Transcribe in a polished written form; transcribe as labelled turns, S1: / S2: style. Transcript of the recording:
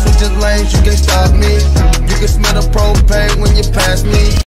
S1: switching lanes, you can't stop me. You can smell the propane when you pass me.